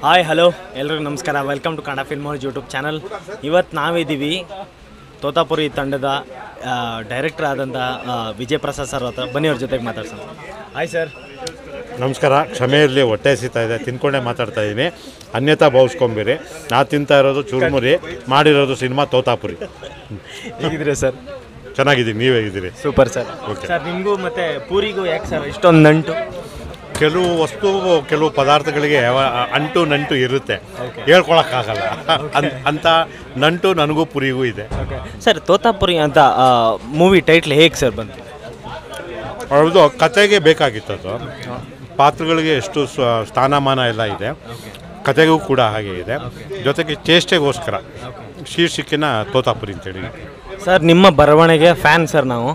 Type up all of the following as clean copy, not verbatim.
Hi hello ಎಲ್ರಿಗೂ ನಮಸ್ಕಾರ. Welcome to Kannada film house YouTube channel. ಇವತ್ತು ನಾವಿದ್ದೀವಿ ತೋತಾಪುರಿ ತಂಡದ ಡೈರೆಕ್ಟರ್ ಆದಂಥ ವಿಜಯ್ ಪ್ರಸಾದ್ ಸರ್ ಹತ್ರ. ಬನ್ನಿ ಅವ್ರ ಜೊತೆಗೆ ಮಾತಾಡ್ಸೋಣ. Hi sir. ನಮಸ್ಕಾರ. ಕ್ಷಮೆ ಇರಲಿ, ಹೊಟ್ಟೆ ಹಸಿತಾ ಇದೆ, ತಿನ್ಕೊಂಡೇ ಮಾತಾಡ್ತಾ ಇದ್ದೀನಿ, ಅನ್ಯತಾ ಭಾವಿಸ್ಕೊಂಬಿರಿ. ನಾ ತಿಂತಾ ಇರೋದು ಚುರುಮುರಿ, ಮಾಡಿರೋದು ಸಿನಿಮಾ ತೋತಾಪುರಿ. ಹೇಗಿದ್ದೀರಿ ಸರ್? ಚೆನ್ನಾಗಿದ್ದೀನಿ, ನೀವು ಹೇಗಿದ್ದೀರಿ? Super sir. ಓಕೆ ಸರ್, ನಿಮಗೂ ಮತ್ತು ಪೂರಿಗೂ ಯಾಕೆ ಸರ್ ಇಷ್ಟೊಂದು ನಂಟು? ಕೆಲವು ವಸ್ತು, ಕೆಲವು ಪದಾರ್ಥಗಳಿಗೆ ಅಂಟು ನಂಟು ಇರುತ್ತೆ, ಹೇಳ್ಕೊಳಕ್ಕಾಗಲ್ಲ. ಅಂಥ ನಂಟು ನನಗೂ ಪುರಿಗೂ ಇದೆ. ಸರ್, ತೋತಾಪುರಿ ಅಂತ ಮೂವಿ ಟೈಟ್ಲ್ ಹೇಗೆ ಸರ್ ಬಂತು? ಅವ್ರದ್ದು ಕತೆಗೆ ಬೇಕಾಗಿತ್ತು. ಅದು ಪಾತ್ರಗಳಿಗೆ ಎಷ್ಟು ಸ್ಥಾನಮಾನ ಎಲ್ಲ ಇದೆ, ಕತೆಗೂ ಕೂಡ ಹಾಗೆ ಇದೆ. ಜೊತೆಗೆ ಚೇಷ್ಟೆಗೋಸ್ಕರ ಶೀರ್ಷಿಕೆನ ತೋತಾಪುರಿ ಅಂತೇಳಿ. ಸರ್, ನಿಮ್ಮ ಬರವಣಿಗೆ ಫ್ಯಾನ್ ಸರ್ ನಾವು.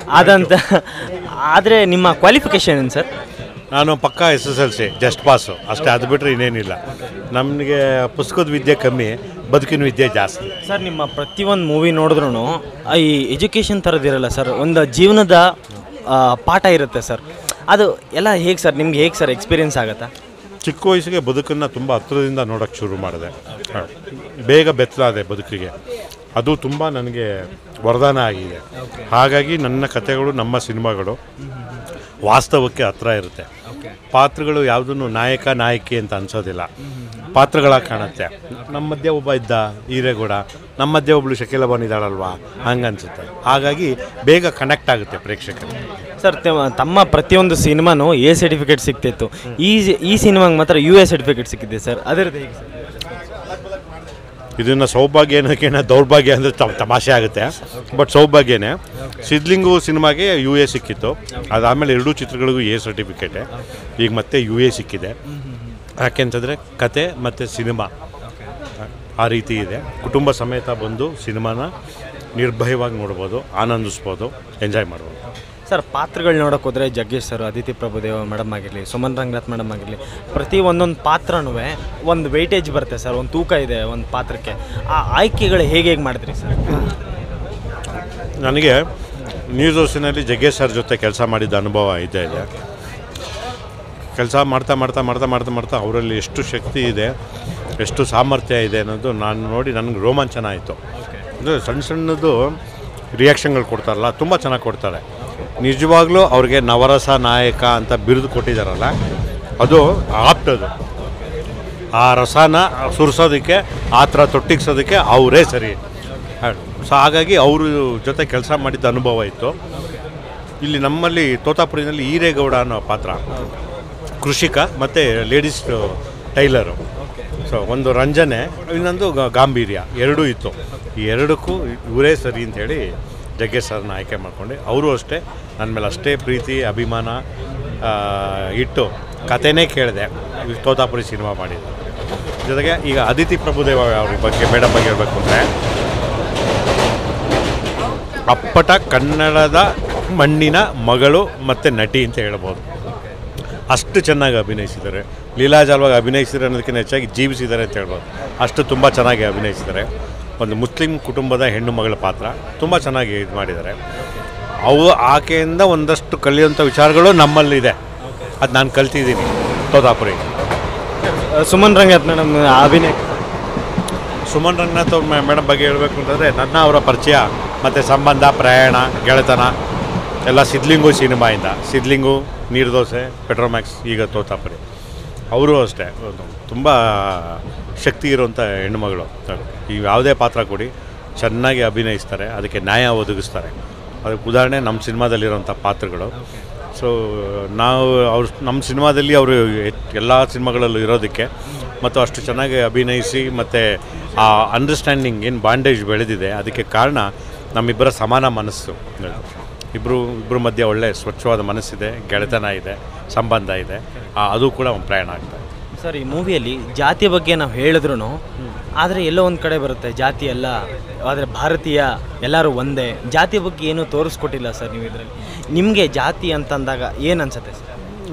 ಆದರೆ ನಿಮ್ಮ ಕ್ವಾಲಿಫಿಕೇಷನ್ ಏನು ಸರ್? ನಾನು ಪಕ್ಕಾ SSLC ಜಸ್ಟ್ ಪಾಸು ಅಷ್ಟೇ, ಅದು ಬಿಟ್ಟರೆ ಇನ್ನೇನಿಲ್ಲ. ನಮಗೆ ಪುಸ್ತಕದ ವಿದ್ಯೆ ಕಮ್ಮಿ, ಬದುಕಿನ ವಿದ್ಯೆ ಜಾಸ್ತಿ. ಸರ್, ನಿಮ್ಮ ಪ್ರತಿಯೊಂದು ಮೂವಿ ನೋಡಿದ್ರೂ ಈ ಎಜುಕೇಷನ್ ಥರದಿರಲ್ಲ ಸರ್, ಒಂದು ಜೀವನದ ಪಾಠ ಇರುತ್ತೆ ಸರ್. ಅದು ಎಲ್ಲ ಹೇಗೆ ಸರ್, ನಿಮ್ಗೆ ಹೇಗೆ ಸರ್ ಎಕ್ಸ್ಪೀರಿಯೆನ್ಸ್ ಆಗುತ್ತಾ? ಚಿಕ್ಕ ವಯಸ್ಸಿಗೆ ಬದುಕನ್ನು ತುಂಬ ಹತ್ತಿರದಿಂದ ನೋಡೋಕ್ಕೆ ಶುರು ಮಾಡಿದೆ. ಬೇಗ ಬೆತ್ತಲಾದೆ ಬದುಕಿಗೆ. ಅದು ತುಂಬ ನನಗೆ ವರದಾನ ಆಗಿದೆ. ಹಾಗಾಗಿ ನನ್ನ ಕಥೆಗಳು, ನಮ್ಮ ಸಿನಿಮಾಗಳು ವಾಸ್ತವಕ್ಕೆ ಹತ್ರ ಇರುತ್ತೆ. ಪಾತ್ರಗಳು ಯಾವುದನ್ನು ನಾಯಕ ನಾಯಕಿ ಅಂತ ಅನ್ಸೋದಿಲ್ಲ, ಪಾತ್ರಗಳಾಗಿ ಕಾಣುತ್ತೆ. ನಮ್ಮ ಮಧ್ಯೆ ಒಬ್ಬ ಇದ್ದ ಹಿರೇಗೌಡ, ನಮ್ಮ ಮಧ್ಯೆ ಒಬ್ಬಳು ಶಕೀಲ ಬಂದಿದ್ದಾಳಲ್ವಾ, ಹಂಗೆ ಅನಿಸುತ್ತೆ. ಹಾಗಾಗಿ ಬೇಗ ಕನೆಕ್ಟ್ ಆಗುತ್ತೆ ಪ್ರೇಕ್ಷಕರಿಗೆ. ಸರ್, ತಮ್ಮ ಪ್ರತಿಯೊಂದು ಸಿನಿಮಾನು A ಸರ್ಟಿಫಿಕೇಟ್ ಸಿಗ್ತಿತ್ತು. ಈ ಸಿನಿಮಾಗೆ ಮಾತ್ರ UA ಸರ್ಟಿಫಿಕೇಟ್ ಸಿಕ್ಕಿದೆ ಸರ್, ಅದರದ್ದು ಹೇಗೆ ಸರ್? ಇದನ್ನು ಸೌಭಾಗ್ಯ ಏನಕ್ಕೇನ ದೌರ್ಭಾಗ್ಯ ಅಂದರೆ ತಮಾಷೆ ಆಗುತ್ತೆ, ಬಟ್ ಸೌಭಾಗ್ಯನೇ. ಸಿದ್ಲಿಂಗು ಸಿನಿಮಾಗೆ UA ಸಿಕ್ಕಿತ್ತು, ಅದಾದಮೇಲೆ ಎರಡೂ ಚಿತ್ರಗಳಿಗೂ A ಸರ್ಟಿಫಿಕೇಟೆ. ಈಗ ಮತ್ತೆ UA ಸಿಕ್ಕಿದೆ. ಯಾಕೆಂತಂದರೆ ಕತೆ ಮತ್ತು ಸಿನಿಮಾ ಆ ರೀತಿ ಇದೆ. ಕುಟುಂಬ ಸಮೇತ ಬಂದು ಸಿನಿಮಾನ ನಿರ್ಭಯವಾಗಿ ನೋಡ್ಬೋದು, ಆನಂದಿಸ್ಬೋದು, ಎಂಜಾಯ್ ಮಾಡ್ಬೋದು. ಸರ್, ಪಾತ್ರಗಳು ನೋಡೋಕೆ ಹೋದರೆ ಜಗ್ಗೇಶ್ ಸರ್, ಅದಿತಿ ಪ್ರಭುದೇವ ಮೇಡಮ್ ಆಗಿರಲಿ, ಸುಮನ್ ರಂಗನಾಥ್ ಮೇಡಮ್ ಆಗಿರಲಿ, ಪ್ರತಿ ಒಂದೊಂದು ಪಾತ್ರನೂ ಒಂದು ವೆಯ್ಟೇಜ್ ಬರುತ್ತೆ ಸರ್, ಒಂದು ತೂಕ ಇದೆ ಒಂದು ಪಾತ್ರಕ್ಕೆ. ಆ ಆಯ್ಕೆಗಳು ಹೇಗೆ ಮಾಡಿದ್ರಿ ಸರ್? ನನಗೆ ನ್ಯೂಸ್ ಹೌಸಿನಲ್ಲಿ ಜಗ್ಗೇಶ್ ಸರ್ ಜೊತೆ ಕೆಲಸ ಮಾಡಿದ್ದ ಅನುಭವ ಇದೆ. ಕೆಲಸ ಮಾಡ್ತಾ ಮಾಡ್ತಾ ಮಾಡ್ತಾ ಮಾಡ್ತಾ ಮಾಡ್ತಾ ಅವರಲ್ಲಿ ಎಷ್ಟು ಶಕ್ತಿ ಇದೆ, ಎಷ್ಟು ಸಾಮರ್ಥ್ಯ ಇದೆ ಅನ್ನೋದು ನಾನು ನೋಡಿ ನನಗೆ ರೋಮಾಂಚನ ಆಯಿತು. ಅಂದರೆ ಸಣ್ಣ ಸಣ್ಣದು ರಿಯಾಕ್ಷನ್ಗಳು ಕೊಡ್ತಾರಲ್ಲ, ತುಂಬ ಚೆನ್ನಾಗಿ ಕೊಡ್ತಾರೆ. ನಿಜವಾಗ್ಲೂ ಅವ್ರಿಗೆ ನವರಸ ನಾಯಕ ಅಂತ ಬಿರುದು ಕೊಟ್ಟಿದ್ದಾರಲ್ಲ, ಅದು ಆಪ್ಟದು. ಆ ರಸನ ಸುರಿಸೋದಕ್ಕೆ, ಆ ಥರ ತೊಟ್ಟಿಗ್ಸೋದಕ್ಕೆ ಅವರೇ ಸರಿ. ಸೊ ಹಾಗಾಗಿ ಅವರು ಜೊತೆ ಕೆಲಸ ಮಾಡಿದ್ದ ಅನುಭವ ಇತ್ತು. ಇಲ್ಲಿ ನಮ್ಮಲ್ಲಿ ತೋತಾಪುರಿನಲ್ಲಿ ಹಿರೇಗೌಡ ಅನ್ನೋ ಪಾತ್ರ ಕೃಷಿಕ ಮತ್ತು ಲೇಡೀಸ್ ಟೈಲರು. ಸೊ ಒಂದು ರಂಜನೆ, ಇನ್ನೊಂದು ಗಾಂಭೀರ್ಯ, ಎರಡೂ ಇತ್ತು. ಈ ಎರಡಕ್ಕೂ ಇವರೇ ಸರಿ ಅಂಥೇಳಿ ಜಗ್ಗೇಶ್ ಸರ್ನ ಆಯ್ಕೆ ಮಾಡಿಕೊಂಡೆ. ಅವರು ಅಷ್ಟೇ ನನ್ನ ಮೇಲೆ ಅಷ್ಟೇ ಪ್ರೀತಿ ಅಭಿಮಾನ ಇಟ್ಟು ಕತೆನೇ ಕೇಳಿದೆ, ತೋತಾಪುರಿ ಸಿನಿಮಾ ಮಾಡಿದ್ದು. ಜೊತೆಗೆ ಈಗ ಅದಿತಿ ಪ್ರಭುದೇವ ಅವ್ರ ಬಗ್ಗೆ, ಮೇಡಮ್ ಬಗ್ಗೆ ಹೇಳಬೇಕು ಅಂದರೆ, ಅಪ್ಪಟ ಕನ್ನಡದ ಮಣ್ಣಿನ ಮಗಳು ಮತ್ತು ನಟಿ ಅಂತ ಹೇಳ್ಬೋದು. ಅಷ್ಟು ಚೆನ್ನಾಗಿ ಅಭಿನಯಿಸಿದ್ದಾರೆ, ಲೀಲಾಜಾಲವಾಗಿ ಅಭಿನಯಿಸಿದ್ದಾರೆ ಅನ್ನೋದಕ್ಕಿಂತ ಹೆಚ್ಚಾಗಿ ಜೀವಿಸಿದ್ದಾರೆ ಅಂತ ಹೇಳ್ಬೋದು. ಅಷ್ಟು ತುಂಬ ಚೆನ್ನಾಗಿ ಅಭಿನಯಿಸಿದ್ದಾರೆ. ಒಂದು ಮುಸ್ಲಿಂ ಕುಟುಂಬದ ಹೆಣ್ಣು ಮಗಳ ಪಾತ್ರ ತುಂಬ ಚೆನ್ನಾಗಿ ಇದು ಮಾಡಿದ್ದಾರೆ. ಆಕೆಯಿಂದ ಒಂದಷ್ಟು ಕಲಿಯುವಂಥ ವಿಚಾರಗಳು ನಮ್ಮಲ್ಲಿದೆ, ಅದು ನಾನು ಕಲ್ತಿದ್ದೀನಿ ತೋತಾಪುರಿ. ಸುಮನ್ ರಂಗನಾಥ್ ಮೇಡಮ್ ಅಭಿನಯ. ಸುಮನ್ ರಂಗನಾಥ್ ಅವ್ರ ಮೇಡಮ್ ಬಗ್ಗೆ ಹೇಳಬೇಕು ಅಂತಂದರೆ, ನನ್ನ ಅವರ ಪರಿಚಯ ಮತ್ತು ಸಂಬಂಧ, ಪ್ರಯಾಣ, ಗೆಳೆತನ ಎಲ್ಲ ಸಿದ್ಲಿಂಗು ಸಿನಿಮಾಯಿಂದ. ಸಿದ್ಲಿಂಗು, ನೀರ್ದೋಸೆ, ಪೆಟ್ರೋಮ್ಯಾಕ್ಸ್, ಈಗ ತೋತಾಪುರಿ. ಅವರು ಅಷ್ಟೇ ತುಂಬ ಶಕ್ತಿ ಇರುವಂಥ ಹೆಣ್ಣುಮಗಳು. ಈಗ ಯಾವುದೇ ಪಾತ್ರ ಕೊಡಿ ಚೆನ್ನಾಗಿ ಅಭಿನಯಿಸ್ತಾರೆ, ಅದಕ್ಕೆ ನ್ಯಾಯ ಒದಗಿಸ್ತಾರೆ. ಅದಕ್ಕೆ ಉದಾಹರಣೆ ನಮ್ಮ ಸಿನಿಮಾದಲ್ಲಿರೋಂಥ ಪಾತ್ರಗಳು. ಸೊ ನಾವು ನಮ್ಮ ಸಿನಿಮಾದಲ್ಲಿ ಅವರು ಎಲ್ಲ ಸಿನಿಮಾಗಳಲ್ಲೂ ಇರೋದಕ್ಕೆ ಮತ್ತು ಅಷ್ಟು ಚೆನ್ನಾಗಿ ಅಭಿನಯಿಸಿ ಮತ್ತು ಆ ಅಂಡರ್ಸ್ಟ್ಯಾಂಡಿಂಗ್ ಏನು ಬಾಂಡೇಜ್ ಬೆಳೆದಿದೆ, ಅದಕ್ಕೆ ಕಾರಣ ನಮ್ಮಿಬ್ಬರ ಸಮಾನ ಮನಸ್ಸು. ಇಬ್ಬರ ಮಧ್ಯೆ ಒಳ್ಳೆ ಸ್ವಚ್ಛವಾದ ಮನಸ್ಸಿದೆ, ಗೆಳೆತನ ಇದೆ, ಸಂಬಂಧ ಇದೆ. ಅದು ಕೂಡ ಒಂದು ಪ್ರಯಾಣ ಆಗ್ತದೆ. ಸರ್, ಈ ಮೂವಿಯಲ್ಲಿ ಜಾತಿಯ ಬಗ್ಗೆ ನಾವು ಹೇಳಿದ್ರು, ಆದರೆ ಎಲ್ಲೋ ಒಂದು ಕಡೆ ಬರುತ್ತೆ ಜಾತಿ ಎಲ್ಲ, ಆದರೆ ಭಾರತೀಯ ಎಲ್ಲರೂ ಒಂದೇ. ಜಾತಿಯ ಬಗ್ಗೆ ಏನೂ ತೋರಿಸ್ಕೊಟ್ಟಿಲ್ಲ ಸರ್ ನೀವು ಇದರಲ್ಲಿ. ನಿಮಗೆ ಜಾತಿ ಅಂತಂದಾಗ ಏನು ಅನ್ಸುತ್ತೆ ಸರ್?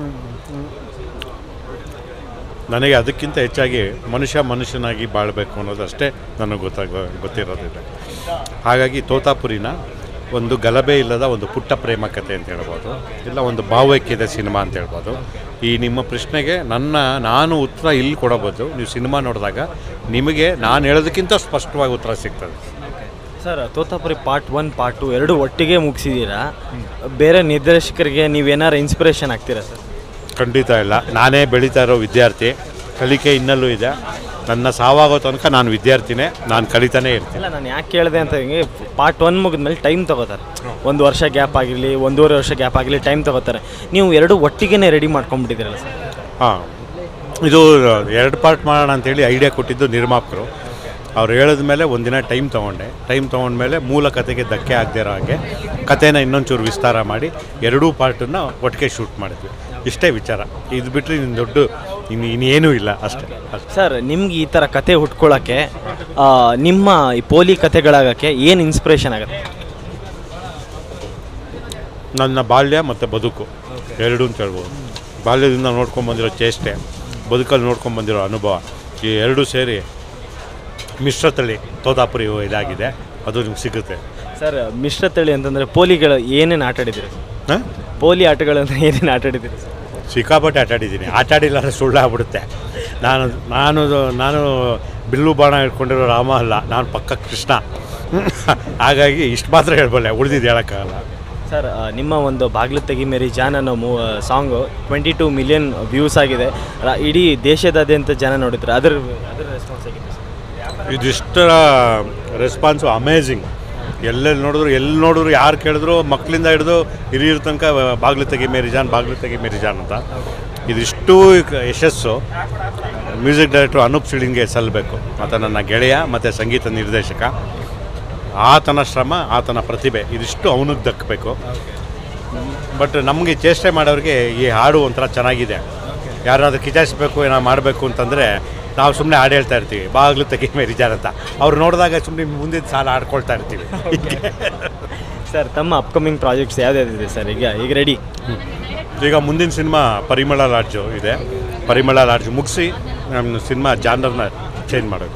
ನನಗೆ ಅದಕ್ಕಿಂತ ಹೆಚ್ಚಾಗಿ ಮನುಷ್ಯನಾಗಿ ಬಾಳಬೇಕು ಅನ್ನೋದು ಅಷ್ಟೇ ನನಗೆ ಗೊತ್ತಿರೋದಿದೆ. ಹಾಗಾಗಿ ತೋತಾಪುರಿನ ಒಂದು ಗಲಭೆ ಇಲ್ಲದ ಒಂದು ಪುಟ್ಟ ಪ್ರೇಮ ಕಥೆ ಅಂತ ಹೇಳ್ಬೋದು, ಇಲ್ಲ ಒಂದು ಭಾವೈಕ್ಯದ ಸಿನಿಮಾ ಅಂತ ಹೇಳ್ಬೋದು. ಈ ನಿಮ್ಮ ಪ್ರಶ್ನೆಗೆ ನಾನು ಉತ್ತರ ಇಲ್ಲಿ ಕೊಡಬಹುದು. ನೀವು ಸಿನಿಮಾ ನೋಡಿದಾಗ ನಿಮಗೆ ನಾನು ಹೇಳೋದಕ್ಕಿಂತ ಸ್ಪಷ್ಟವಾಗಿ ಉತ್ತರ ಸಿಗ್ತದೆ. ಸರ್, ತೋತಾಪುರಿ ಪಾರ್ಟ್ 1 ಪಾರ್ಟ್ 2 ಎರಡು ಒಟ್ಟಿಗೆ ಮುಗಿಸಿದ್ದೀರಾ. ಬೇರೆ ನಿರ್ದೇಶಕರಿಗೆ ನೀವೇನಾರು ಇನ್ಸ್ಪಿರೇಷನ್ ಆಗ್ತೀರಾ ಸರ್? ಖಂಡಿತ ಇಲ್ಲ. ನಾನೇ ಬೆಳೀತಾ ಇರೋ ವಿದ್ಯಾರ್ಥಿ, ಕಲಿಕೆ ಇನ್ನಲ್ಲೂ ಇದೆ. ನನ್ನ ಸಾವಾಗೋ ತನಕ ನಾನು ವಿದ್ಯಾರ್ಥಿನೇ, ನಾನು ಕಲಿತಾನೇ ಇರ್ತೀನಿ. ಇಲ್ಲ, ನಾನು ಯಾಕೆ ಕೇಳಿದೆ ಅಂತ ಹಿಂಗೆ ಪಾರ್ಟ್ 1 ಮುಗಿದ್ಮೇಲೆ ಟೈಮ್ ತೊಗೋತಾರೆ. 1 ವರ್ಷ ಗ್ಯಾಪ್ ಆಗಿರಲಿ, 1.5 ವರ್ಷ ಗ್ಯಾಪ್ ಆಗಲಿ, ಟೈಮ್ ತೊಗೋತಾರೆ. ನೀವು ಎರಡು ಒಟ್ಟಿಗೆ ರೆಡಿ ಮಾಡ್ಕೊಂಡ್ಬಿಟ್ಟಿದ್ದೀರಲ್ಲ ಸರ್? ಹಾಂ, ಇದು 2 ಪಾರ್ಟ್ ಮಾಡೋಣ ಅಂತೇಳಿ ಐಡಿಯಾ ಕೊಟ್ಟಿದ್ದು ನಿರ್ಮಾಪಕರು. ಅವ್ರು ಹೇಳಿದ ಮೇಲೆ ಒಂದಿನ ಟೈಮ್ ತೊಗೊಂಡ್ಮೇಲೆ ಮೂಲ ಕತೆಗೆ ಧಕ್ಕೆ ಆಗದೇ ಇರೋ ಹಾಗೆ ಕತೆನ ಇನ್ನೊಂಚೂರು ವಿಸ್ತಾರ ಮಾಡಿ 2 ಪಾರ್ಟನ್ನು ಒಟ್ಟಿಗೆ ಶೂಟ್ ಮಾಡಿದ್ವಿ. ಇಷ್ಟೇ ವಿಚಾರ. ಇದು ಬಿಟ್ಟರೆ ಇನ್ನು ದೊಡ್ಡ ಇನ್ನೇನೂ ಇಲ್ಲ, ಅಷ್ಟೇ. ಸರ್, ನಿಮ್ಗೆ ಈ ಥರ ಕತೆ ಹುಟ್ಕೊಳ್ಳೋಕ್ಕೆ, ನಿಮ್ಮ ಈ ಪೋಲಿ ಕತೆಗಳಾಗೋಕ್ಕೆ ಏನು ಇನ್ಸ್ಪಿರೇಷನ್ ಆಗುತ್ತೆ? ನನ್ನ ಬಾಲ್ಯ ಮತ್ತು ಬದುಕು ಎರಡೂ ಅಂತ ಹೇಳ್ಬೋದು. ಬಾಲ್ಯದಿಂದ ನೋಡ್ಕೊಂಬಂದಿರೋ ಚೇಷ್ಟೆ, ಬದುಕಲ್ಲಿ ನೋಡ್ಕೊಂಬಂದಿರೋ ಅನುಭವ, ಈ ಎರಡೂ ಸೇರಿ ಮಿಶ್ರತಳಿ ತೋತಾಪುರಿ ಇದಾಗಿದೆ. ಅದು ನಿಮ್ಗೆ ಸಿಗುತ್ತೆ ಸರ್. ಮಿಶ್ರತಳಿ ಅಂತಂದರೆ ಪೋಲಿಗಳು ಏನೇನು ಆಟ ಆಡಿದ್ದೀರಿ? ಹಾಂ, ಪೋಲಿ ಆಟಗಳು ಅಂದರೆ ಏನೇನು ಆಟ ಆಡಿದ್ದೀರಿ ಸರ್? ಸಿಕ್ಕಾಪಟ್ಟೆ ಆಟಾಡಿದ್ದೀನಿ. ಆಟಾಡಿಲ್ಲಾಂದರೆ ಸುಳ್ಳಾಗ್ಬಿಡುತ್ತೆ. ನಾನು ಬಿಲ್ಲು ಬಾಣ ಇಟ್ಕೊಂಡಿರೋ ರಾಮ ಅಲ್ಲ, ನಾನು ಪಕ್ಕ ಕೃಷ್ಣ. ಹಾಗಾಗಿ ಇಷ್ಟು ಮಾತ್ರ ಹೇಳ್ಬಲ್ಲೆ, ಉಳಿದಿದ್ದು ಹೇಳೋಕ್ಕಾಗಲ್ಲ. ಸರ್, ನಿಮ್ಮ ಒಂದು ಬಾಗ್ಲು ತೆಗಿ ಮೇರಿ ಜಾನ್ ಅನ್ನೋ ಸಾಂಗು 22 ಮಿಲಿಯನ್ ವ್ಯೂಸ್ ಆಗಿದೆ. ಇಡೀ ದೇಶದಾದ್ಯಂತ ಜನ ನೋಡಿದ್ರು. ಅದರ ರೆಸ್ಪಾನ್ಸ್ ಆಗಿದೆ ಸರ್? ಇದಿಷ್ಟರ response amazing. ಎಲ್ಲಿ ನೋಡಿದ್ರು ಯಾರು ಕೇಳಿದ್ರು, ಮಕ್ಕಳಿಂದ ಹಿಡಿದು ಹಿರಿಯರ ತನಕ ಬಾಗ್ಲು ತೆಗಿ ಮೇರಿ ಜಾನ್ ಅಂತ. ಇದಿಷ್ಟು ಯಶಸ್ಸು ಮ್ಯೂಸಿಕ್ ಡೈರೆಕ್ಟ್ರು ಅನೂಪ್ ಸಿಳಿಂಗೆ ಸಲ್ಲಬೇಕು, ಮತ್ತು ನನ್ನ ಗೆಳೆಯ ಮತ್ತು ಸಂಗೀತ ನಿರ್ದೇಶಕ. ಆತನ ಶ್ರಮ, ಆತನ ಪ್ರತಿಭೆ, ಇದಿಷ್ಟು ಅವನಿಗೆ ದಕ್ಕಬೇಕು. ಬಟ್ ನಮಗೆ ಚೇಷ್ಟೆ ಮಾಡೋರಿಗೆ ಈ ಹಾಡು ಒಂಥರ ಚೆನ್ನಾಗಿದೆ. ಯಾರಾದರೂ ಕಿಚಾಯಿಸ್ಬೇಕು, ಏನೋ ಮಾಡಬೇಕು ಅಂತಂದರೆ ನಾವು ಸುಮ್ಮನೆ ಹಾಡು ಹೇಳ್ತಾ ಇರ್ತೀವಿ, ಬಾಗ್ಲು ತೆಗಿ ಮೇರಿ ಜಾನ್ ಅಂತ. ಅವ್ರು ನೋಡಿದಾಗ ಸುಮ್ಮನೆ ಮುಂದಿನ ಸಾಲ ಆಡ್ಕೊಳ್ತಾ ಇರ್ತೀವಿ. ಸರ್, ತಮ್ಮ ಅಪ್ಕಮಿಂಗ್ ಪ್ರಾಜೆಕ್ಟ್ಸ್ ಯಾವ್ದಾವ್ದಿದೆ ಸರ್? ಈಗ ರೆಡಿ? ಈಗ ಮುಂದಿನ ಸಿನಿಮಾ ಪರಿಮಳ ಲಾಡ್ಜು ಇದೆ. ಪರಿಮಳ ಲಾಡ್ಜ್ ಮುಗಿಸಿ ನಮ್ಮ ಸಿನಿಮಾ ಜಾನರ್ನ ಚೇಂಜ್ ಮಾಡೋದು.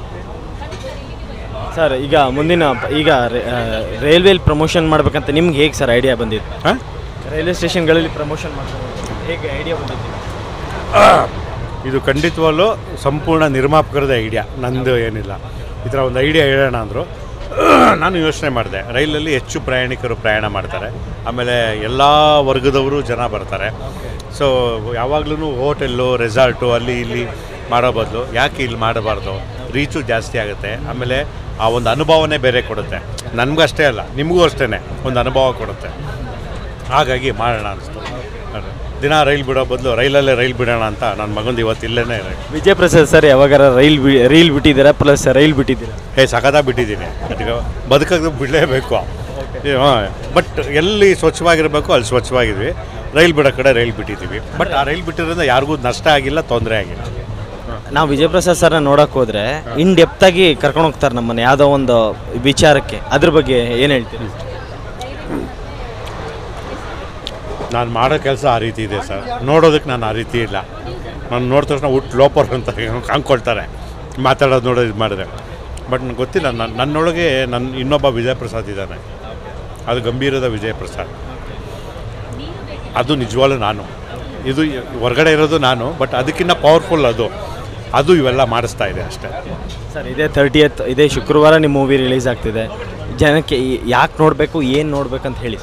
ಸರ್, ಈಗ ರೈಲ್ವೇಲಿ ಪ್ರಮೋಷನ್ ಮಾಡ್ಬೇಕಂತ ನಿಮ್ಗೆ ಹೇಗೆ ಸರ್ ಐಡಿಯಾ ಬಂದಿತ್ತು? ಹಾಂ, ರೈಲ್ವೆ ಸ್ಟೇಷನ್ಗಳಲ್ಲಿ ಪ್ರಮೋಷನ್ ಮಾಡ್ಬೇಕು ಹೇಗೆ ಐಡಿಯಾ ಬಂದಿತ್ತು? ಇದು ಖಂಡಿತವಲ್ಲೂ ಸಂಪೂರ್ಣ ನಿರ್ಮಾಪಕರದ ಐಡಿಯಾ, ನಂದು ಏನಿಲ್ಲ. ಈ ಥರ ಒಂದು ಐಡಿಯಾ ಹೇಳೋಣ ಅಂದರು. ನಾನು ಯೋಚನೆ ಮಾಡಿದೆ, ರೈಲಲ್ಲಿ ಹೆಚ್ಚು ಪ್ರಯಾಣಿಕರು ಪ್ರಯಾಣ ಮಾಡ್ತಾರೆ, ಆಮೇಲೆ ಎಲ್ಲ ವರ್ಗದವರು ಜನ ಬರ್ತಾರೆ. ಸೊ ಯಾವಾಗಲೂ ಹೋಟೆಲ್ಲು, ರೆಸಾರ್ಟು ಅಲ್ಲಿ ಇಲ್ಲಿ ಮಾಡೋ ಬದಲು ಯಾಕೆ ಇಲ್ಲಿ ಮಾಡಬಾರ್ದು? ರೀಚು ಜಾಸ್ತಿ ಆಗುತ್ತೆ, ಆಮೇಲೆ ಆ ಒಂದು ಅನುಭವನೇ ಬೇರೆ ಕೊಡುತ್ತೆ. ನನಗೂ ಅಷ್ಟೇ ಅಲ್ಲ, ನಿಮಗೂ ಅಷ್ಟೇ ಒಂದು ಅನುಭವ ಕೊಡುತ್ತೆ. ಹಾಗಾಗಿ ಮಾಡೋಣ ಅನಿಸ್ತು. ದಿನ ರೈಲ್ ಬಿಡೋ ಬದಲು ರೈಲ್ ಬಿಡೋಣ ಅಂತ ನನ್ನ ಮಗಂದು ಇವತ್ತು ಇಲ್ಲೇ. ವಿಜಯ್ ಪ್ರಸಾದ್ ಸರ್ ಯಾವಾಗಾರ ರೈಲ್ ಬಿಟ್ಟಿದ್ದೀರಾ? ಪ್ಲಸ್ ರೈಲ್ ಬಿಟ್ಟಿದ್ದೀರಾ? ಸಖತ್ತಾಗಿ ಬಿಟ್ಟಿದ್ದೀನಿ. ಬದುಕೋದು ಬಿಡಲೇಬೇಕು. ಬಟ್ ಎಲ್ಲಿ ಸ್ವಚ್ಛವಾಗಿರಬೇಕು ಅಲ್ಲಿ ಸ್ವಚ್ಛವಾಗಿದ್ವಿ. ರೈಲ್ ಬಿಡೋ ಕಡೆ ರೈಲ್ ಬಿಟ್ಟಿದ್ದೀವಿ. ಬಟ್ ಆ ರೈಲ್ ಬಿಟ್ಟಿರೋದ್ರಿಂದ ಯಾರಿಗೂ ನಷ್ಟ ಆಗಿಲ್ಲ, ತೊಂದರೆ ಆಗಿಲ್ಲ. ನಾವು ವಿಜಯ್ ಪ್ರಸಾದ್ ಸರ್ನ ನೋಡೋಕೆ ಹೋದರೆ ಇನ್ ಡೆಪ್ತಾಗಿ ಕರ್ಕೊಂಡು ಹೋಗ್ತಾರೆ ನಮ್ಮನ್ನು ಯಾವುದೋ ಒಂದು ವಿಚಾರಕ್ಕೆ. ಅದ್ರ ಬಗ್ಗೆ ಏನು ಹೇಳ್ತೀರಿ? ನಾನು ಮಾಡೋ ಕೆಲಸ ಆ ರೀತಿ ಇದೆ ಸರ್. ನೋಡೋದಕ್ಕೆ ನಾನು ಆ ರೀತಿ ಇಲ್ಲ. ನಾನು ನೋಡಿದ ತಕ್ಷಣ ಲೋಪರ್ ಅಂತ ಅಂದ್ಕೊಳ್ತಾರೆ, ಮಾತಾಡೋದು ನೋಡೋದು ಇದು ಮಾಡಿದ್ರೆ. ಬಟ್ ನನಗೆ ಗೊತ್ತಿಲ್ಲ, ನನ್ನೊಳಗೆ ಇನ್ನೊಬ್ಬ ವಿಜಯ್ ಪ್ರಸಾದ್ ಇದ್ದಾನೆ. ಅದು ಗಂಭೀರದ ವಿಜಯ್ ಪ್ರಸಾದ್. ಅದು ನಿಜವಾಗ್ಲೂ ನಾನು. ಇದು ಹೊರಗಡೆ ಇರೋದು ನಾನು, ಬಟ್ ಅದಕ್ಕಿಂತ ಪವರ್ಫುಲ್ ಅದು ಇವೆಲ್ಲ ಮಾಡಿಸ್ತಾ ಇದೆ ಅಷ್ಟೇ ಸರ್. ಇದೇ 30th ಇದೇ ಶುಕ್ರವಾರ ನಿಮ್ಮ ಮೂವಿ ರಿಲೀಸ್ ಆಗ್ತಿದೆ. ಜನಕ್ಕೆ ಯಾಕೆ ನೋಡಬೇಕು, ಏನು ನೋಡ್ಬೇಕಂತ ಹೇಳಿ?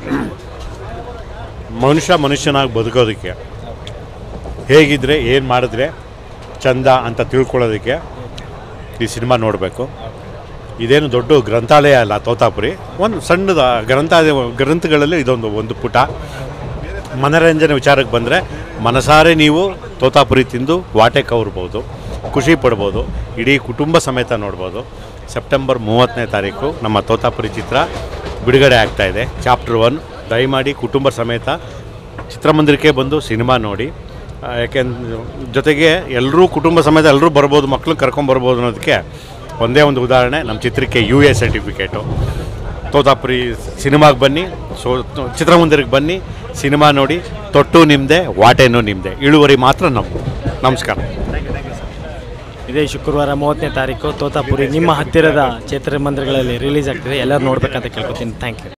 ಮನುಷ್ಯನಾಗಿ ಬದುಕೋದಕ್ಕೆ, ಹೇಗಿದ್ರೆ ಏನು ಮಾಡಿದ್ರೆ ಚಂದ ಅಂತ ತಿಳ್ಕೊಳ್ಳೋದಕ್ಕೆ ಈ ಸಿನಿಮಾ ನೋಡಬೇಕು. ಇದೇನು ದೊಡ್ಡ ಗ್ರಂಥಾಲಯ ಅಲ್ಲ ತೋತಾಪುರಿ, ಒಂದು ಸಣ್ಣದ ಗ್ರಂಥಗಳಲ್ಲಿ ಇದೊಂದು ಪುಟ. ಮನರಂಜನೆ ವಿಚಾರಕ್ಕೆ ಬಂದರೆ ಮನಸಾರೆ ನೀವು ತೋತಾಪುರಿ ತಿಂದು ವಾಟೆ ಕವರ್ಬೋದು, ಖುಷಿ ಪಡ್ಬೋದು, ಇಡೀ ಕುಟುಂಬ ಸಮೇತ ನೋಡ್ಬೋದು. ಸೆಪ್ಟೆಂಬರ್ 30ನೇ ತಾರೀಕು ನಮ್ಮ ತೋತಾಪುರಿ ಚಿತ್ರ ಬಿಡುಗಡೆ ಆಗ್ತಾಯಿದೆ. ಚಾಪ್ಟರ್ 1. ದಯಮಾಡಿ ಕುಟುಂಬ ಸಮೇತ ಚಿತ್ರಮಂದಿರಕ್ಕೆ ಬಂದು ಸಿನಿಮಾ ನೋಡಿ. ಜೊತೆಗೆ ಎಲ್ಲರೂ ಕುಟುಂಬ ಸಮೇತ ಎಲ್ಲರೂ ಬರ್ಬೋದು, ಮಕ್ಕಳು ಕರ್ಕೊಂಬರ್ಬೋದು ಅನ್ನೋದಕ್ಕೆ ಒಂದೇ ಒಂದು ಉದಾಹರಣೆ, ನಮ್ಮ ಚಿತ್ರಕ್ಕೆ UA ಸರ್ಟಿಫಿಕೇಟು. ತೋತಾಪುರಿ ಸಿನಿಮಾಗೆ ಬನ್ನಿ, ಚಿತ್ರಮಂದಿರಕ್ಕೆ ಬನ್ನಿ, ಸಿನಿಮಾ ನೋಡಿ. ತೊಟ್ಟು ನಿಮ್ಮದೇ, ವಾಟೆನೂ ನಿಮ್ಮದೇ, ಇಳುವರಿ ಮಾತ್ರ ನಮ್ಮದು. ನಮಸ್ಕಾರ. ಇದೇ ಶುಕ್ರವಾರ 30ನೇ ತಾರೀಕು ತೋತಾಪುರಿ ನಿಮ್ಮ ಹತ್ತಿರದ ಚಿತ್ರಮಂದಿರಗಳಲ್ಲಿ ರಿಲೀಸ್ ಆಗ್ತಿದೆ. ಎಲ್ಲರೂ ನೋಡ್ಬೇಕಂತ ಕೇಳ್ಕೊತೀನಿ. Thank you.